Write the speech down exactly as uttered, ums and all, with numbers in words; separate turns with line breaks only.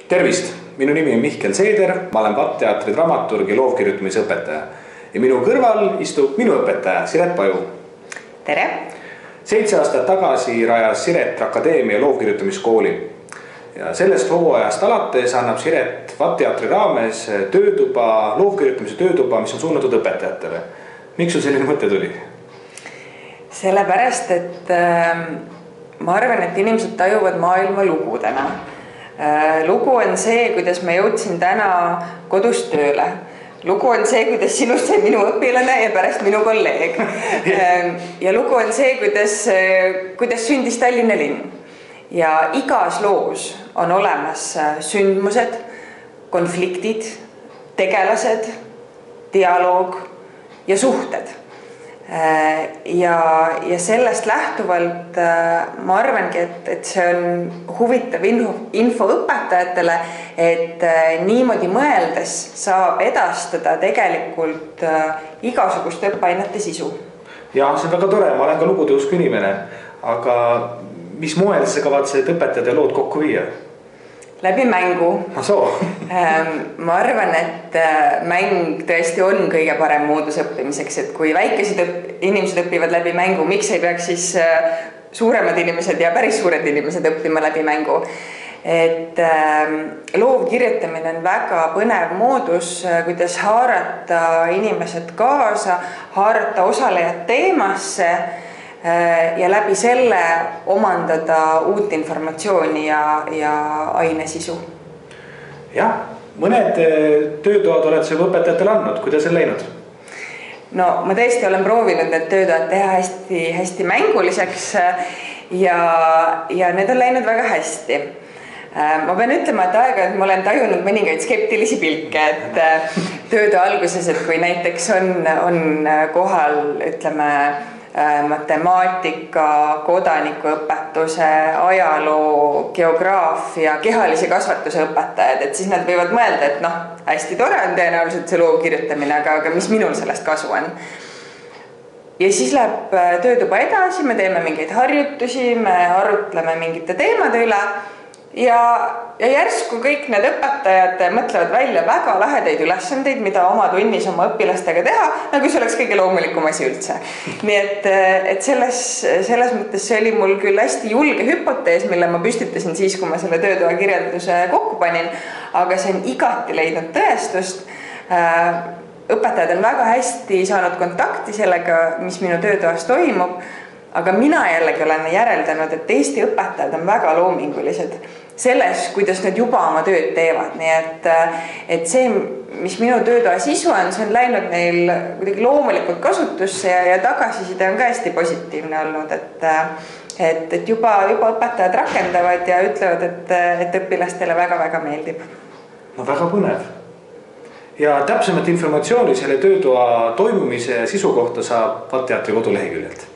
Tervist! Minu nimi on Mihkel Seeder, ma olen V A T teatri dramaturg ja loovkirjutamise õpetaja. Ja minu kõrval istub minu õpetaja Siret Paju.
Tere!
Seitse aastat tagasi rajas Siret Akadeemia loovkirjutamiskooli. Ja sellest hooajast alates annab Siret V A T teatri raames töötuba, loovkirjutamise töötuba, mis on suunatud õpetajatele. Miks sul selline mõte tuli?
Sellepärast, et äh, ma arvan, et inimesed tajuvad maailma lugudena. Lugu on see, kuidas ma jõudsin täna kodust tööle. Lugu on see, kuidas sinust sai minu õpilane ja pärast minu kolleeg. Ja lugu on see, kuidas, kuidas sündis Tallinna linn. Ja igas loos on olemas sündmused, konfliktid, tegelased, dialoog ja suhted. Ja, ja sellest lähtuvalt ma arvangi, et, et see on huvitav info, info õpetajatele, et niimoodi mõeldes saab edastada tegelikult igasugust õppeainete sisu.
Ja see on väga tore, ma olen ka lugude usku inimene, aga mis moel sa kavatsed õpetajad ja lood kokku viia? Läbi mängu. Ma arvan, et mäng tõesti on kõige parem moodus õppimiseks, et kui väikesed inimesed õpivad läbi mängu, miks ei peaks siis suuremad inimesed ja päris suured inimesed õppima läbi mängu. Et loovkirjutamine on väga põnev moodus, kuidas haarata inimesed kaasa, haarata osalejad teemasse ja läbi selle omandada uut informatsiooni ja, ja aine sisu. Jah, mõned töötoad oled sa õpetajatele andnud, kuidas on läinud?
No ma tõesti olen proovinud need töötoad teha hästi, hästi mänguliseks ja, ja need on läinud väga hästi. Ma pean ütlema, et aega, et ma olen tajunud mõningaid skeptilisi pilke, et töötoa alguses, et kui näiteks on, on kohal, ütleme, matemaatika, kodanikuõpetuse, ajaloo, geograafia, kehalise kasvatuse õpetajad, et siis nad võivad mõelda, et noh, hästi tore on tõenäoliselt see loovkirjutamine, aga, aga mis minul sellest kasu on. Ja siis läheb töötuba edasi, me teeme mingeid harjutusi, me arutleme mingite teemade üle ja, ja järsku kõik need õpetajad mõtlevad välja väga lahedaid ülesandeid, mida oma tunnis oma õpilastega teha, nagu see oleks kõige loomulikum asi üldse. Nii et, et selles, selles mõttes see oli mul küll hästi julge hüpotees, mille ma püstitasin siis, kui ma selle töötoa kirjelduse kokku panin, aga see on igati leidnud tõestust. Õpetajad on väga hästi saanud kontakti sellega, mis minu töötoas toimub, aga mina jällegi olen järeldanud, et Eesti õpetajad on väga loomingulised selles, kuidas nad juba oma tööd teevad. Nii et, et see, mis minu töötoa sisu on, see on läinud neil kuidagi loomulikult kasutusse ja, ja tagasiside on ka hästi positiivne olnud, et, et, et juba, juba õpetajad rakendavad ja ütlevad, et, et õpilastele väga-väga meeldib.
No väga põnev. Ja täpsemat informatsiooni selle töötoa toimumise sisu kohta saab V A T teatri koduleheküljelt.